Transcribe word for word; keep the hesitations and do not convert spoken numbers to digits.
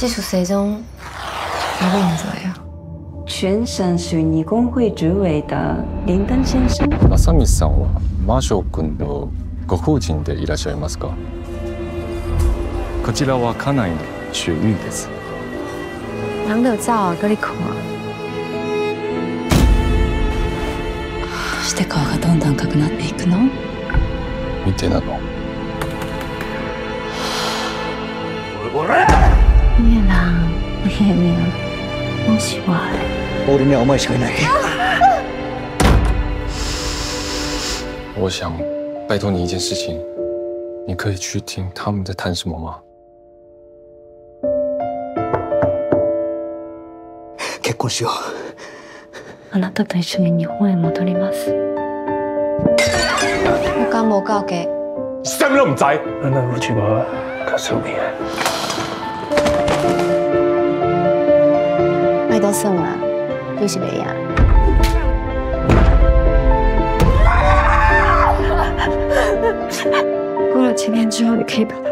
技术谁中哪个人做呀？ 全省水泥工会主委的林登先生。 正道さんは魔性君のご婦人でいらっしゃいますか？こちらは家内の雪玉です。 人就走啊，搁你看。 どうして顔がどんどん赤くなっていくの？ 見てなの。 你的人、你的命，拢是我的。 俺にはお前しかいない。 我想拜托你一件事情，你可以去听他们在谈什么吗？ 結婚しよう。 あなたと一緒に日本へ戻ります。 我敢无交嘅？ 啥物都唔知。咱咱夫妻我较疏离啊。 麦多算啦，你是袂赢。 过了七天之后，你可以把它